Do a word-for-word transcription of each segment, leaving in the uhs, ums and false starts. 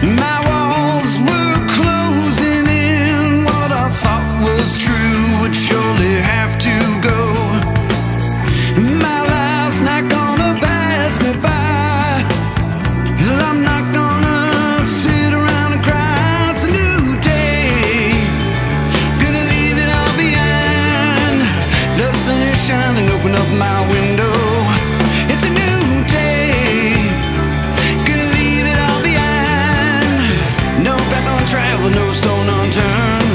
My walls were closing in. What I thought was true would surely have to go. My life's not gonna pass me by. I'm not gonna sit around and cry. It's a new day, gonna leave it all behind. The sun is shining, open up my window. It's a new day, gonna leave it all behind. No path on travel, no stone unturned.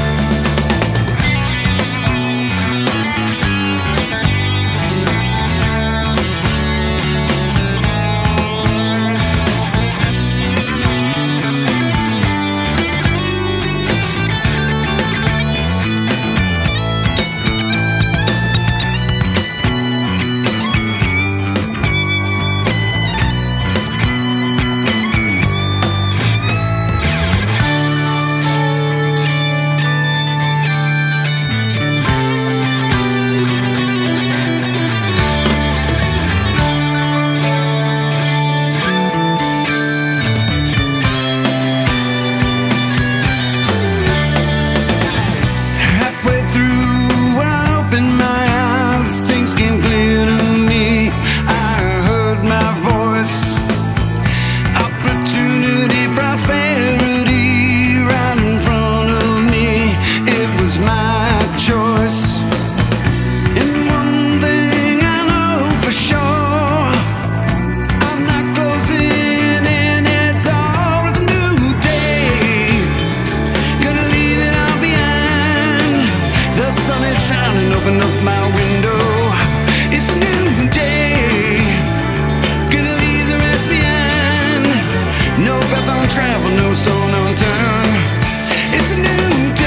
Open up my window. It's a new day, gonna leave the rest behind. No path on travel, no stone unturned. It's a new day.